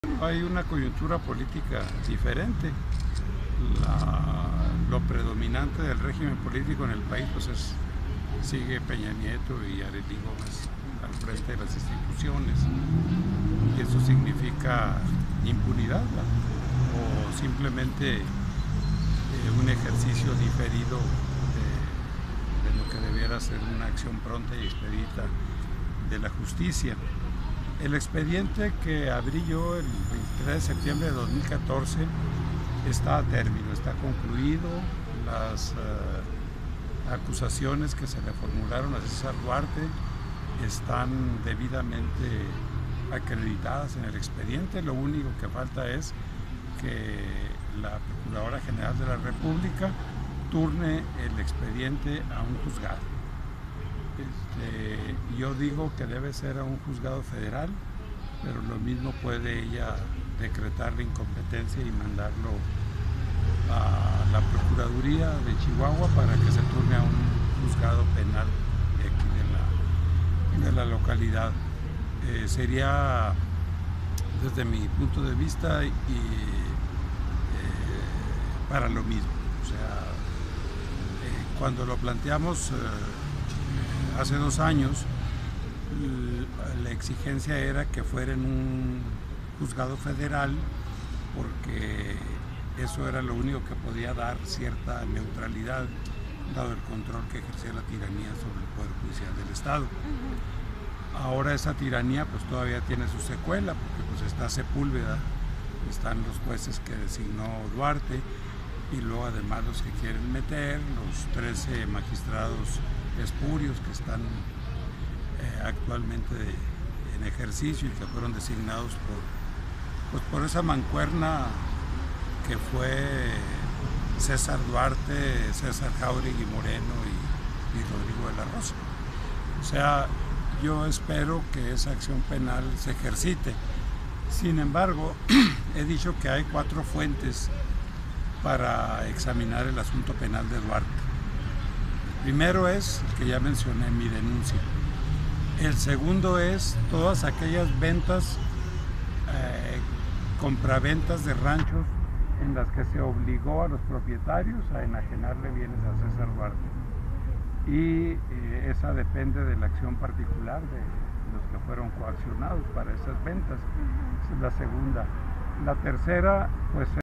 Hay una coyuntura política diferente. Lo predominante del régimen político en el país sigue Peña Nieto y Arely Gómez al frente de las instituciones, y eso significa impunidad, ¿no? O simplemente un ejercicio diferido de lo que debiera ser una acción pronta y expedita de la justicia. El expediente que abrí yo el 23 de septiembre de 2014 está a término, está concluido. Las acusaciones que se le formularon a César Duarte están debidamente acreditadas en el expediente. Lo único que falta es que la Procuradora General de la República turne el expediente a un juzgado. Yo digo que debe ser a un juzgado federal, pero lo mismo puede ella decretar la incompetencia y mandarlo a la Procuraduría de Chihuahua para que se turne a un juzgado penal de aquí de la localidad. Sería, desde mi punto de vista, para lo mismo. O sea, cuando lo planteamos hace 2 años, la exigencia era que fuera en un juzgado federal, porque eso era lo único que podía dar cierta neutralidad, dado el control que ejercía la tiranía sobre el Poder Judicial del Estado. Ahora esa tiranía pues todavía tiene su secuela, porque pues está Sepúlveda, están los jueces que designó Duarte, y luego además los que quieren meter, los 13 magistrados espurios que están actualmente en ejercicio y que fueron designados por esa mancuerna que fue César Duarte, César Jáuregui Moreno y Rodrigo de la Rosa. O sea, yo espero que esa acción penal se ejercite. Sin embargo, he dicho que hay 4 fuentes para examinar el asunto penal de Duarte. Primero es, que ya mencioné, mi denuncia. El segundo es todas aquellas ventas, compraventas de ranchos en las que se obligó a los propietarios a enajenarle bienes a César Duarte. Y esa depende de la acción particular de los que fueron coaccionados para esas ventas. Esa es la segunda. La tercera, pues